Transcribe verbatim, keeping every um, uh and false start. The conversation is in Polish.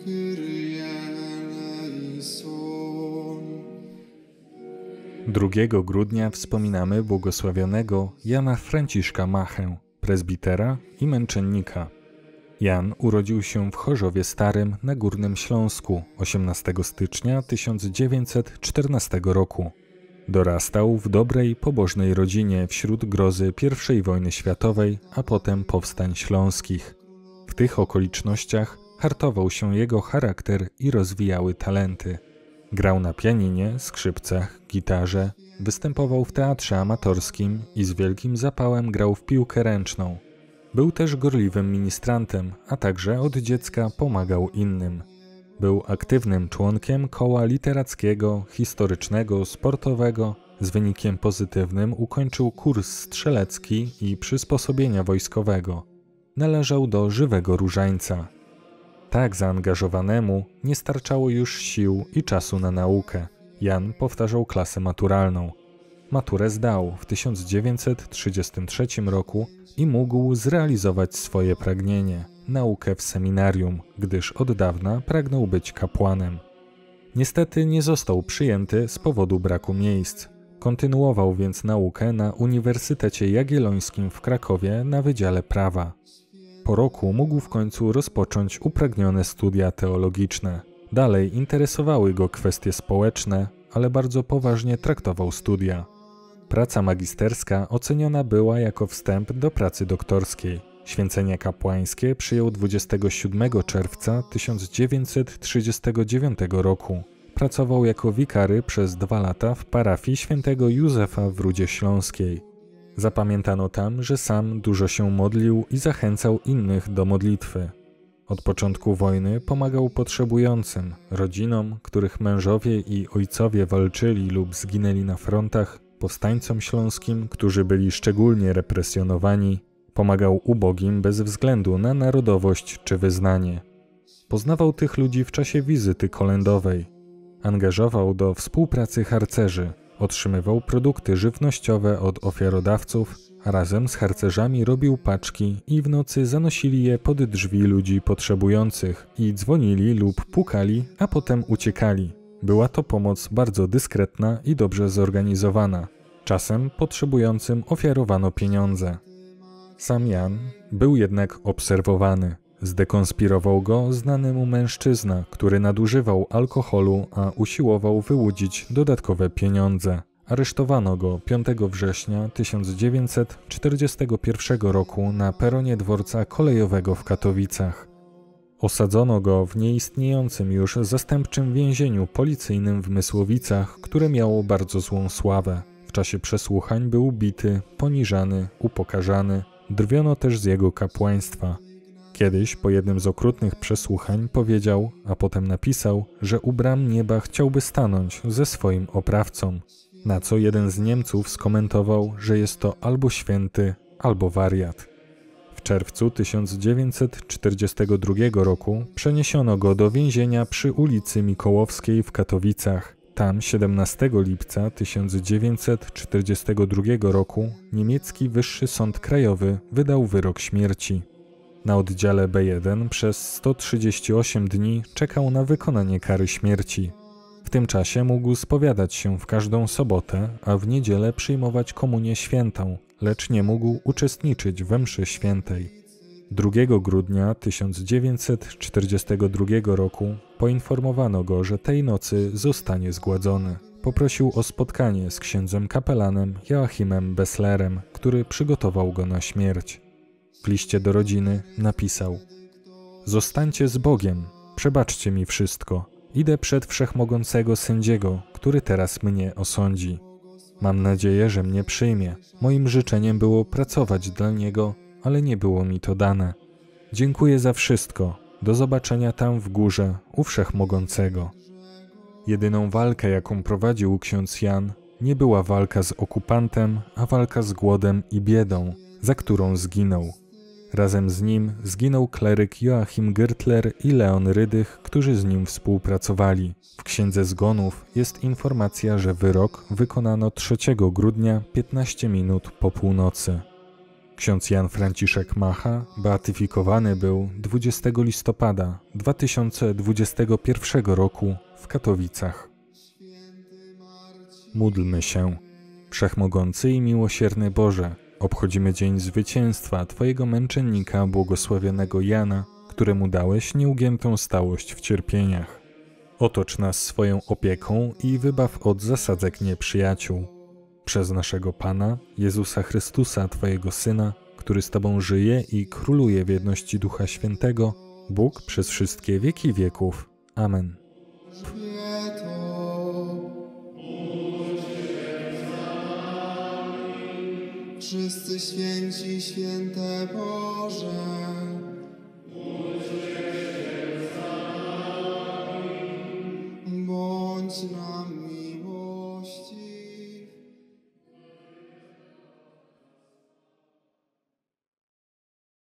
drugiego grudnia wspominamy błogosławionego Jana Franciszka Machę, prezbitera i męczennika. Jan urodził się w Chorzowie Starym na Górnym Śląsku osiemnastego stycznia tysiąc dziewięćset czternastego roku. Dorastał w dobrej, pobożnej rodzinie wśród grozy pierwszej wojny światowej, a potem powstań śląskich. W tych okolicznościach hartował się jego charakter i rozwijały talenty. Grał na pianinie, skrzypcach, gitarze, występował w teatrze amatorskim i z wielkim zapałem grał w piłkę ręczną. Był też gorliwym ministrantem, a także od dziecka pomagał innym. Był aktywnym członkiem koła literackiego, historycznego, sportowego. Z wynikiem pozytywnym ukończył kurs strzelecki i przysposobienia wojskowego. Należał do żywego różańca. Tak zaangażowanemu nie starczało już sił i czasu na naukę. Jan powtarzał klasę maturalną. Maturę zdał w tysiąc dziewięćset trzydziestym trzecim roku i mógł zrealizować swoje pragnienie – naukę w seminarium, gdyż od dawna pragnął być kapłanem. Niestety nie został przyjęty z powodu braku miejsc. Kontynuował więc naukę na Uniwersytecie Jagiellońskim w Krakowie na Wydziale Prawa. Po roku mógł w końcu rozpocząć upragnione studia teologiczne. Dalej interesowały go kwestie społeczne, ale bardzo poważnie traktował studia. Praca magisterska oceniona była jako wstęp do pracy doktorskiej. Święcenie kapłańskie przyjął dwudziestego siódmego czerwca tysiąc dziewięćset trzydziestego dziewiątego roku. Pracował jako wikary przez dwa lata w parafii świętego Józefa w Rudzie Śląskiej. Zapamiętano tam, że sam dużo się modlił i zachęcał innych do modlitwy. Od początku wojny pomagał potrzebującym, rodzinom, których mężowie i ojcowie walczyli lub zginęli na frontach, powstańcom śląskim, którzy byli szczególnie represjonowani, pomagał ubogim bez względu na narodowość czy wyznanie. Poznawał tych ludzi w czasie wizyty kolędowej. Angażował do współpracy harcerzy, otrzymywał produkty żywnościowe od ofiarodawców, a razem z harcerzami robił paczki i w nocy zanosili je pod drzwi ludzi potrzebujących i dzwonili lub pukali, a potem uciekali. Była to pomoc bardzo dyskretna i dobrze zorganizowana. Czasem potrzebującym ofiarowano pieniądze. Sam Jan był jednak obserwowany. Zdekonspirował go znany mu mężczyzna, który nadużywał alkoholu, a usiłował wyłudzić dodatkowe pieniądze. Aresztowano go piątego września tysiąc dziewięćset czterdziestego pierwszego roku na peronie dworca kolejowego w Katowicach. Osadzono go w nieistniejącym już zastępczym więzieniu policyjnym w Mysłowicach, które miało bardzo złą sławę. W czasie przesłuchań był bity, poniżany, upokarzany. Drwiono też z jego kapłaństwa. Kiedyś po jednym z okrutnych przesłuchań powiedział, a potem napisał, że u bram nieba chciałby stanąć ze swoim oprawcą. Na co jeden z Niemców skomentował, że jest to albo święty, albo wariat. W czerwcu tysiąc dziewięćset czterdziestego drugiego roku przeniesiono go do więzienia przy ulicy Mikołowskiej w Katowicach. Tam siedemnastego lipca tysiąc dziewięćset czterdziestego drugiego roku niemiecki Wyższy Sąd Krajowy wydał wyrok śmierci. Na oddziale B jeden przez sto trzydzieści osiem dni czekał na wykonanie kary śmierci. W tym czasie mógł spowiadać się w każdą sobotę, a w niedzielę przyjmować komunię świętą, lecz nie mógł uczestniczyć we mszy świętej. drugiego grudnia tysiąc dziewięćset czterdziestego drugiego roku poinformowano go, że tej nocy zostanie zgładzony. Poprosił o spotkanie z księdzem kapelanem Joachimem Besslerem, który przygotował go na śmierć. W liście do rodziny napisał: „Zostańcie z Bogiem, przebaczcie mi wszystko. Idę przed wszechmogącego sędziego, który teraz mnie osądzi. Mam nadzieję, że mnie przyjmie. Moim życzeniem było pracować dla niego, ale nie było mi to dane. Dziękuję za wszystko. Do zobaczenia tam w górze u wszechmogącego”. Jedyną walkę, jaką prowadził ksiądz Jan, nie była walka z okupantem, a walka z głodem i biedą, za którą zginął. Razem z nim zginął kleryk Joachim Gürtler i Leon Rydych, którzy z nim współpracowali. W Księdze Zgonów jest informacja, że wyrok wykonano trzeciego grudnia piętnaście minut po północy. Ksiądz Jan Franciszek Macha beatyfikowany był dwudziestego listopada dwa tysiące dwudziestego pierwszego roku w Katowicach. Módlmy się. Wszechmogący i miłosierny Boże, obchodzimy dzień zwycięstwa Twojego męczennika błogosławionego Jana, któremu dałeś nieugiętą stałość w cierpieniach. Otocz nas swoją opieką i wybaw od zasadzek nieprzyjaciół. Przez naszego Pana, Jezusa Chrystusa, Twojego Syna, który z Tobą żyje i króluje w jedności Ducha Świętego, Bóg przez wszystkie wieki wieków. Amen. Wszyscy święci, święte Boże.